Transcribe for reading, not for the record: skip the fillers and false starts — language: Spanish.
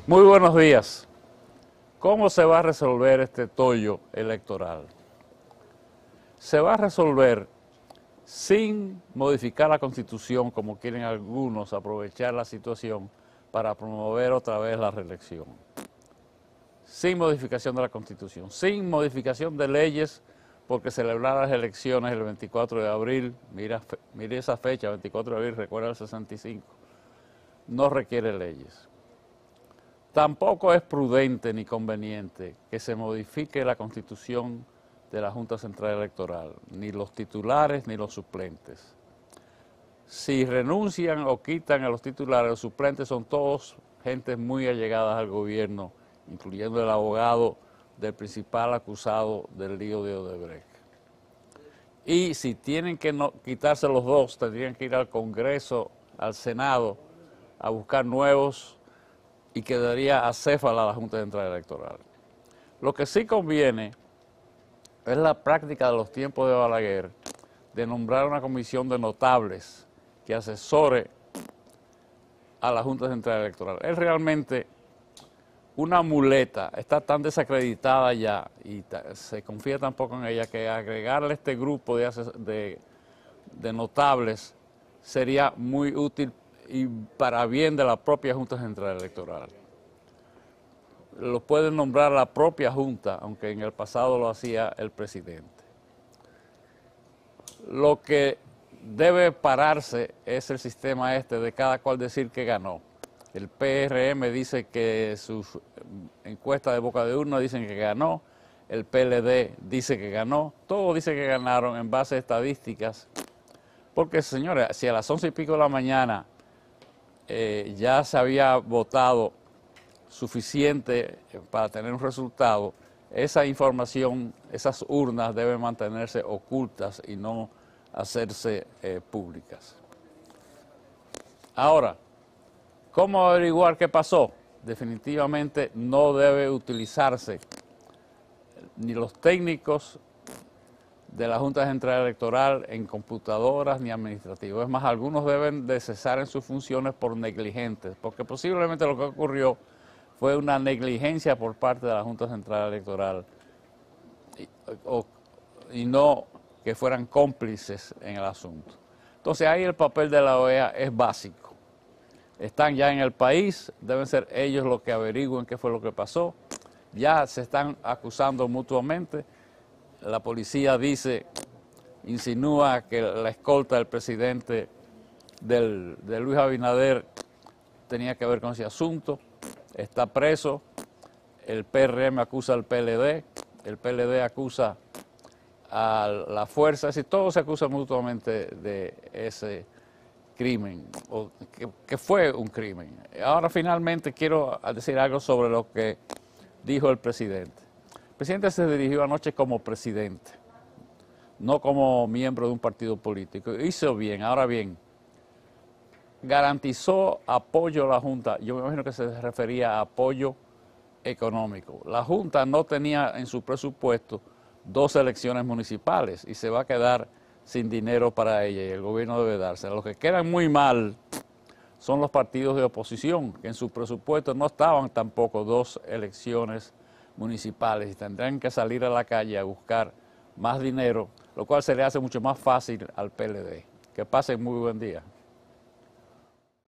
Muy buenos días. ¿Cómo se va a resolver este tollo electoral? Se va a resolver sin modificar la Constitución, como quieren algunos aprovechar la situación para promover otra vez la reelección. Sin modificación de la Constitución, sin modificación de leyes, porque celebrar las elecciones el 24 de abril, mire esa fecha, 24 de abril, recuerda el 65, no requiere leyes. Tampoco es prudente ni conveniente que se modifique la Constitución de la Junta Central Electoral, ni los titulares ni los suplentes. Si renuncian o quitan a los titulares, los suplentes son todos gentes muy allegadas al gobierno, incluyendo el abogado del principal acusado del lío de Odebrecht. Y si tienen que quitarse los dos, tendrían que ir al Congreso, al Senado, a buscar nuevos y quedaría acéfala la Junta Central Electoral. Lo que sí conviene es la práctica de los tiempos de Balaguer de nombrar una comisión de notables que asesore a la Junta Central Electoral. Es realmente una muleta, está tan desacreditada ya y se confía tan poco en ella que agregarle este grupo de notables sería muy útil y para bien de la propia Junta Central Electoral. Lo puede nombrar la propia Junta, aunque en el pasado lo hacía el presidente. Lo que debe pararse es el sistema de cada cual decir que ganó. El PRM dice que sus encuestas de boca de urna dicen que ganó, el PLD dice que ganó, todos dicen que ganaron en base a estadísticas, porque señores, si a las 11 y pico de la mañana ya se había votado suficiente para tener un resultado, esa información, esas urnas deben mantenerse ocultas y no hacerse públicas. Ahora, ¿cómo averiguar qué pasó? Definitivamente no debe utilizarse ni los técnicos de la Junta Central Electoral en computadoras ni administrativos. Es más, algunos deben de cesar en sus funciones por negligentes, porque posiblemente lo que ocurrió fue una negligencia por parte de la Junta Central Electoral y no que fueran cómplices en el asunto. Entonces ahí el papel de la OEA es básico. Están ya en el país, deben ser ellos los que averigüen qué fue lo que pasó. Ya se están acusando mutuamente. La policía insinúa que la escolta del presidente de Luis Abinader tenía que ver con ese asunto. Está preso, el PRM acusa al PLD, el PLD acusa a la fuerza, es decir, todos se acusan mutuamente de ese crimen, o que fue un crimen. Ahora finalmente quiero decir algo sobre lo que dijo el presidente. El presidente se dirigió anoche como presidente, no como miembro de un partido político. Hizo bien, ahora bien, garantizó apoyo a la Junta. Yo me imagino que se refería a apoyo económico. La Junta no tenía en su presupuesto 2 elecciones municipales y se va a quedar sin dinero para ella y el gobierno debe darse. Los que quedan muy mal son los partidos de oposición, que en su presupuesto no estaban tampoco 2 elecciones municipales y tendrán que salir a la calle a buscar más dinero, lo cual se le hace mucho más fácil al PLD. Que pasen muy buen día.